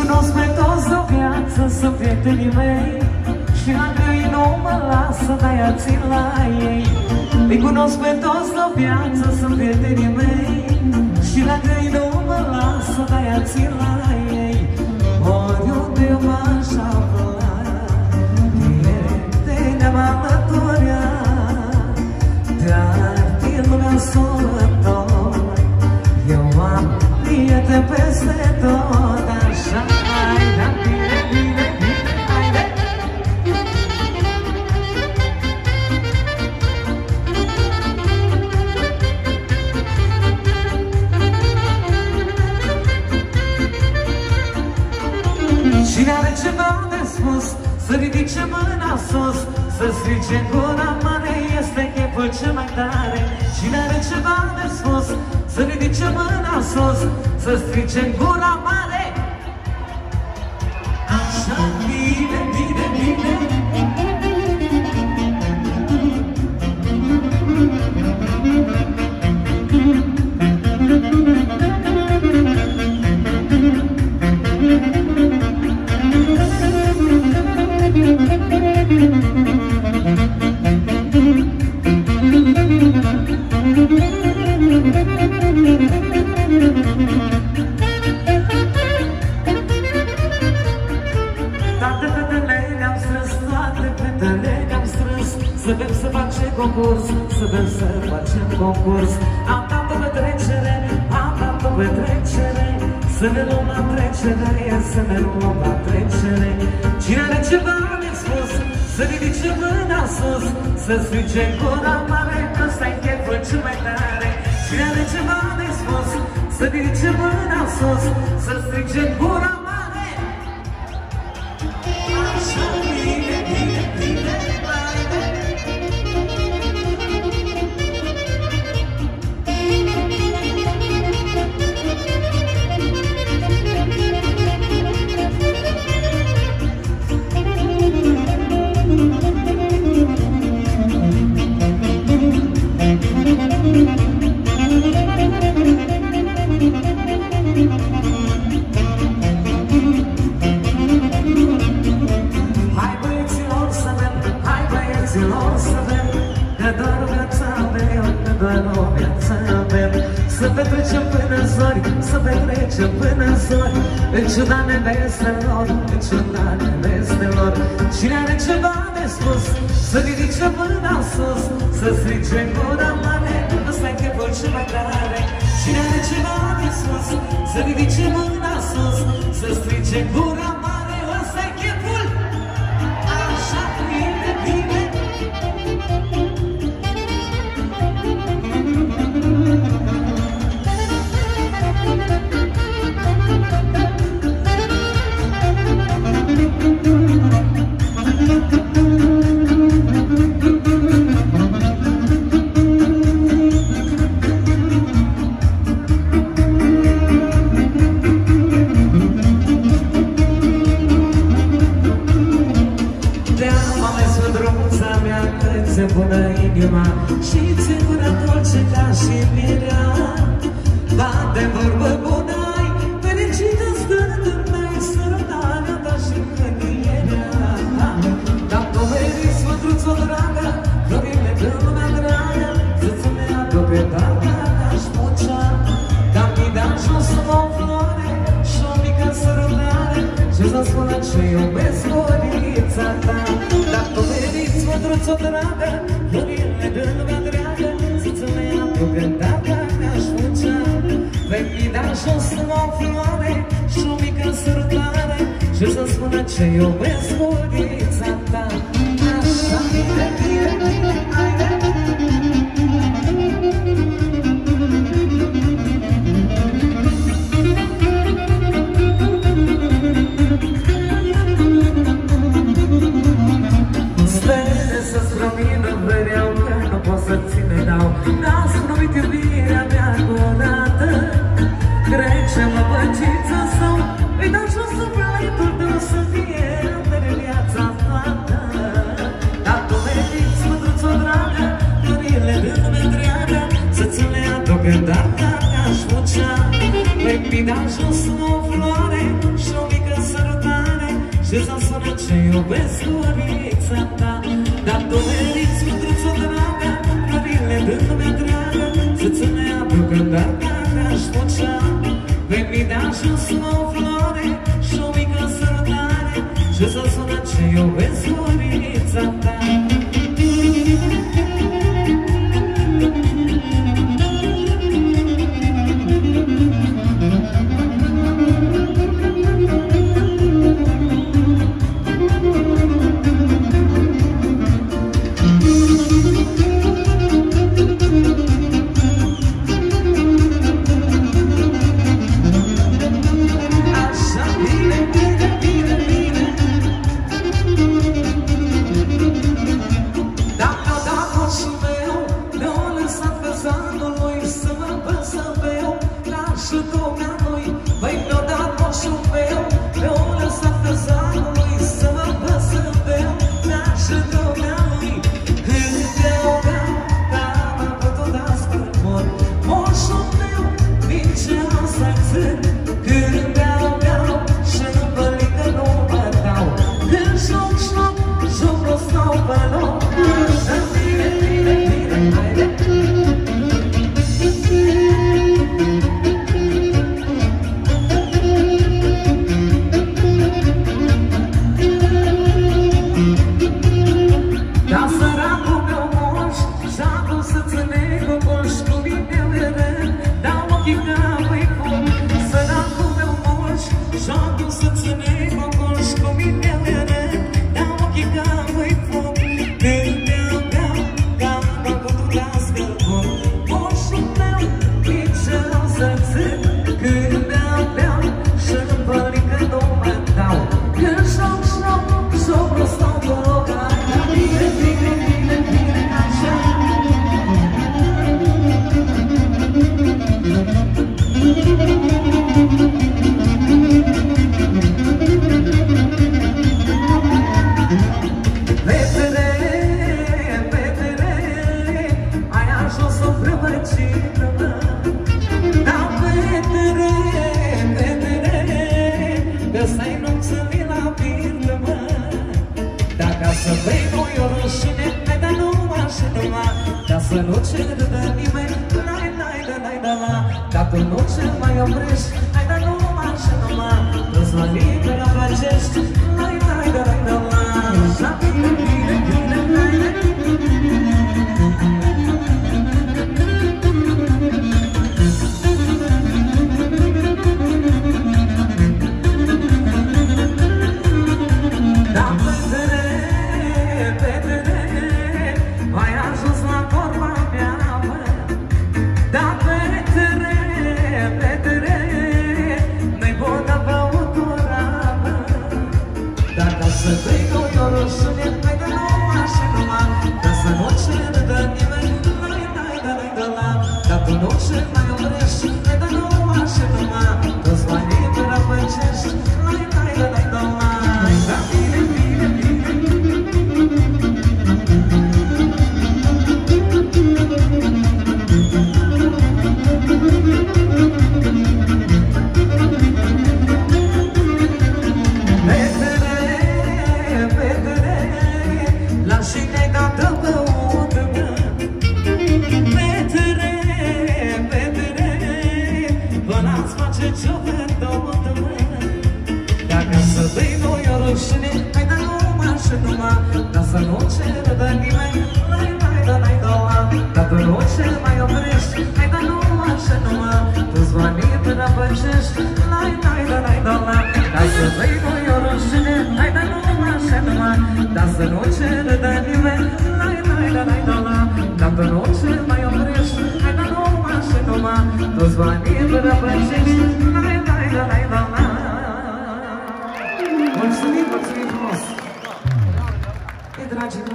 cunosc pe toți de-o viață, sunt prietenii mei, și dacă ei nu mă lasă, de-aia țin la ei. Îi cunosc pe toți de-o viață, sunt prietenii mei, și dacă ei nu mă lasă, de-aia țin la ei. Oriunde m-aș afla, prietenea m-a alăturat, dar din lumea solător, eu am prieteni peste tot. Așa, haide, bine, bine, bine, haide! Cine are ceva de spus, să ridice mâna sus, să strige gura mare, este cheful cel mai tare. Cine are ceva de spus, să ridice mâna sus, să strige gura mare. Așa, bine, bine, bine. Concurs, să vrem să facem concurs. Am dat o petrecere, am dat o petrecere, să ne luăm la trecere, să ne luăm la trecere. Cine are ceva de spus, să ridice mâna sus, să strige gura mare, ăsta-i cheful cel mai tare. Cine are ceva de spus, să ridice mâna sus, să strige gura mare. Așa, bine, bine, bine. Să petrecem până zori, să petrecem până zori, în ciuda nevestelor, în ciuda nevestelor. Cine are ceva de spus, să ridice mâna sus, să strige gura mare, ăsta-i cheful cel mai tare. Cine are ceva de spus, să ridice mâna sus, să strige gura mare, ăsta-i cheful. Așa, bine, bine. Bună inima și ți gura dulce ca și mirea. Bate vorbă bună ai, fericită stându-mi sărutarea ta și mângâierea. Dar tu meriți, mândruț-o dragă, florile de lumea dragă, să-ți ne aducă tata ca-și mucea. Dar mi dea jos o floare și o mică sărutare, și să spună ce iubesc gurița ta. Dar tu meriți, mândruț-o dragă, florile de lumea dragă, să-ți ne aducă tata ca-și mucea. Vei da jos o floare și o mică sărutare, și să spună ce iubesc gurița ta. Așa, bine, bine, bine, haide! Stele să-ți lumină, vreau că nu pot să ți ne dau. N-ați numit iubirea mea curată, trece-mă băciță sau îi dau jos sufletul tău să fie de viața toată. Dar tu meriți, mândruț-o dragă, florile de lumea întreagă, să-ți le aducă dacă aș mucea. Vei mi da jos o floare și o mică Și s-a sunat ce iubesc Lorița ta. Dar tu meriți, mândruță dragă, florile din lumea dragă, să-ți ne aducă dar dacă aș făcea. Veni de ajuns o floare și o mică sărutare. Și s-a sunat ce iubesc Lorița ta. Mulțumim frumos! E dragi